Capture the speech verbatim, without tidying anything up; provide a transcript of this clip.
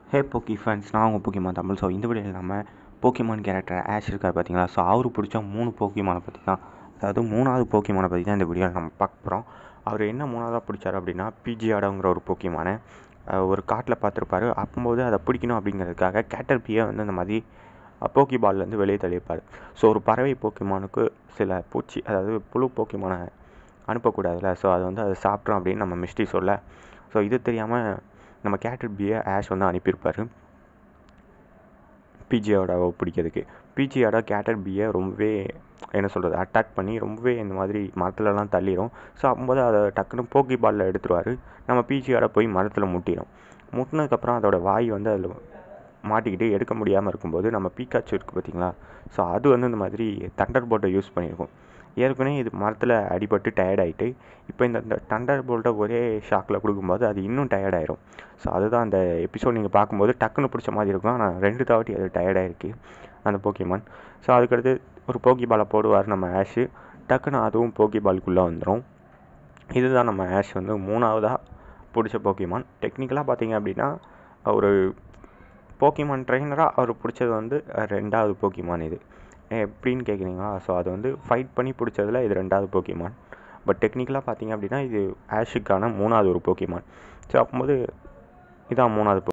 ஹே போக்கி ஃபேன்ஸ், நான் உங்கள் போக்கிமான் தமிழ். ஸோ இந்த வீடியோவில் நம்ம போக்கிமான் கேரக்டர் ஆஷ் இருக்கார் பார்த்தீங்களா. ஸோ அவர் பிடிச்ச மூணு போக்கிமானை பற்றி தான், அதாவது மூணாவது போக்கிமானை பற்றி தான் இந்த வீடியோவில் நம்ம பார்க்க போகிறோம். அவர் என்ன மூணாவதாக பிடிச்சார் அப்படின்னா, பிஜிஆடோங்கிற ஒரு போக்கிமானை ஒரு காட்டில் பார்த்துருப்பாரு. அப்போது அதை பிடிக்கணும் அப்படிங்கிறதுக்காக கேட்டர்பியை வந்து அந்த மாதிரி போக்கி பால்லேருந்து வெளியே தள்ளியிருப்பார். ஸோ ஒரு பறவை போக்கிமானுக்கு சில பூச்சி, அதாவது புழு போக்கிமானை அனுப்பக்கூடாதுல்ல. ஸோ அதை வந்து அதை சாப்பிட்றோம் அப்படின்னு நம்ம மிஸ்டி சொல்ல, ஸோ இது தெரியாமல் நம்ம கேட்டர்பியை ஆஷ் வந்து அனுப்பியிருப்பார் பிஜியோடாவை பிடிக்கிறதுக்கு. பிஜியோட கேட்டர்பியை ரொம்பவே என்ன சொல்கிறது அட்டாக் பண்ணி ரொம்பவே இந்த மாதிரி மரத்துலலாம் தள்ளிடும். ஸோ அப்போது அதை டக்குன்னு போக்கி பாலில் எடுத்துருவார். நம்ம பிஜியோட போய் மரத்தில் முட்டிடும். முட்டினதுக்கப்புறம் அதோடய வாய் வந்து அதில் மாட்டிக்கிட்டு எடுக்க முடியாமல் இருக்கும்போது நம்ம பீக்காச்சு இருக்குது பார்த்திங்களா. ஸோ அது வந்து இந்த மாதிரி தண்டர் போல்ட்டை யூஸ் பண்ணியிருக்கும். ஏற்கனவே இது மரத்தில் அடிபட்டு டயர்டாகிட்டு இப்போ இந்த இந்த தண்டர் போல்ட்டை ஒரே ஷாக்கில் கொடுக்கும்போது அது இன்னும் டயர்டாயிரும். ஸோ அதுதான் அந்த எபிசோட் நீங்கள் பார்க்கும்போது டக்குன்னு பிடிச்ச மாதிரி இருக்கும். ஆனால் ரெண்டு தாவட்டி அது டயர்டாகிருக்கு அந்த போக்கிமான். ஸோ அதுக்கடுத்து ஒரு போக்கி பாலை போடுவார் நம்ம ஆஷு. டக்குன்னு அதுவும் போக்கி பாலுக்குள்ளே வந்துடும். இதுதான் நம்ம ஆஷ் வந்து மூணாவதாக பிடிச்ச போக்கிமான். டெக்னிக்கலாக பார்த்தீங்க அப்படின்னா ஒரு போக்கிமான் ட்ரெயினராக அவர் பிடிச்சது வந்து ரெண்டாவது போக்கிமான். இது எப்படின்னு கேட்குறீங்களா. ஸோ அது வந்து ஃபைட் பண்ணி பிடிச்சதில் இது ரெண்டாவது போக்கிமான். பட் டெக்னிக்கலாக பார்த்தீங்க அப்படின்னா இது ஆஷுக்கான மூணாவது ஒரு போக்கிமான். ஸோ அப்போது இதான் மூணாவது